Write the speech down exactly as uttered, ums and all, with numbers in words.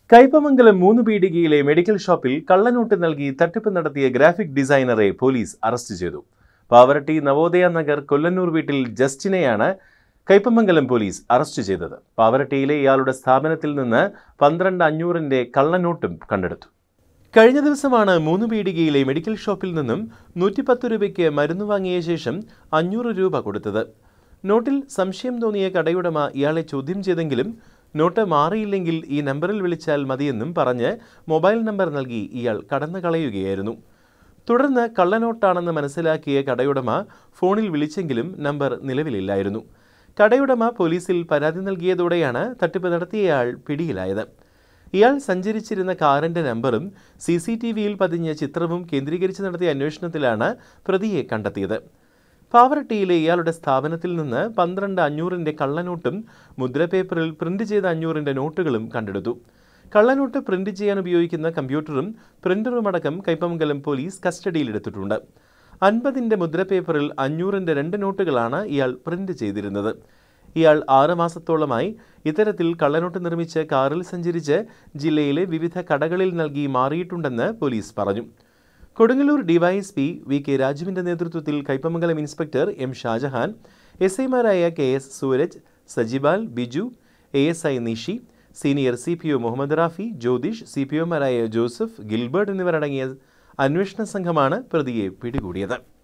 കയ്പമംഗലം മൂന്ന് പീടികയിലെ മെഡിക്കൽ ഷോപ്പിൽ കള്ളനോട്ട് നൽകി തട്ടിപ്പ് നടത്തിയ ഗ്രാഫിക് ഡിസൈനറെ പോലീസ് അറസ്റ്റ് ചെയ്തു. പാവറട്ടി നവോദയ നഗർ കൊല്ലന്നൂർ വീട്ടിൽ ജസ്റ്റിനെയാണ് കയ്പമംഗലം പോലീസ് അറസ്റ്റ് ചെയ്തത്. പാവറട്ടിയിലെ ഇയാളുടെ സ്ഥാപനത്തിൽ നിന്ന് പന്ത്രണ്ട് അഞ്ഞൂറിന്റെ കള്ളനോട്ടും കണ്ടെടുത്തു. കഴിഞ്ഞ ദിവസമാണ് മൂന്ന് പീടികയിലെ മെഡിക്കൽ ഷോപ്പിൽ നിന്നും നൂറ്റിപ്പത്ത് രൂപയ്ക്ക് മരുന്ന് വാങ്ങിയ ശേഷം അഞ്ഞൂറ് രൂപ കൊടുത്തത്. നോട്ടിൽ സംശയം തോന്നിയ കടയുടമ ഇയാളെ ചോദ്യം ചെയ്തെങ്കിലും നോട്ട് മാറിയില്ലെങ്കിൽ ഈ നമ്പറിൽ വിളിച്ചാൽ മതിയെന്നും പറഞ്ഞ് മൊബൈൽ നമ്പർ നൽകി ഇയാൾ കടന്നു കളയുകയായിരുന്നു. തുടർന്ന് കള്ളനോട്ടാണെന്ന് മനസ്സിലാക്കിയ കടയുടമ ഫോണിൽ വിളിച്ചെങ്കിലും നമ്പർ നിലവിലില്ലായിരുന്നു. കടയുടമ പോലീസിൽ പരാതി നൽകിയതോടെയാണ് തട്ടിപ്പ് നടത്തിയയാൾ പിടിയിലായത്. ഇയാൾ സഞ്ചരിച്ചിരുന്ന കാറിന്റെ നമ്പറും സി സി ടി വിയിൽ പതിഞ്ഞ ചിത്രവും കേന്ദ്രീകരിച്ച് നടത്തിയ അന്വേഷണത്തിലാണ് പ്രതിയെ കണ്ടെത്തിയത്. പാവറട്ടിയിലെ ഇയാളുടെ സ്ഥാപനത്തിൽ നിന്ന് പന്ത്രണ്ട് അഞ്ഞൂറിന്റെ കള്ളനോട്ടും മുദ്രപേപ്പറിൽ പ്രിന്റ് ചെയ്ത അഞ്ഞൂറിന്റെ നോട്ടുകളും കണ്ടെടുത്തു. കള്ളനോട്ട് പ്രിന്റ് ചെയ്യാൻ ഉപയോഗിക്കുന്ന കമ്പ്യൂട്ടറും പ്രിന്ററുമടക്കം കയ്പമംഗലം പോലീസ് കസ്റ്റഡിയിലെടുത്തിട്ടുണ്ട്. അൻപതിന്റെ മുദ്രപേപ്പറിൽ അഞ്ഞൂറിന്റെ രണ്ട് നോട്ടുകളാണ് ഇയാൾ പ്രിന്റ് ചെയ്തിരുന്നത്. ഇയാൾ ആറ് മാസത്തോളമായി ഇത്തരത്തിൽ കള്ളനോട്ട് നിർമ്മിച്ച് കാറിൽ സഞ്ചരിച്ച് ജില്ലയിലെ വിവിധ കടകളിൽ നൽകി മാറിയിട്ടുണ്ടെന്ന് പോലീസ് പറഞ്ഞു. കൊടുങ്ങല്ലൂർ ഡിവൈഎസ്പി വി കെ രാജുവിന്റെ നേതൃത്വത്തിൽ Kaipamangalam inspector M Shajahan, S ഐമാരായ K S Sooraj, Sajibal, Biju, A S I Nishi, senior C P O Muhammad Rafi, Jyothish, C P ഒമാരായ ജോസഫ്, ഗിൽബർട്ട് എന്നിവരടങ്ങിയ അന്വേഷണ സംഘമാണ് പ്രതിയെ പിടികൂടിയത്.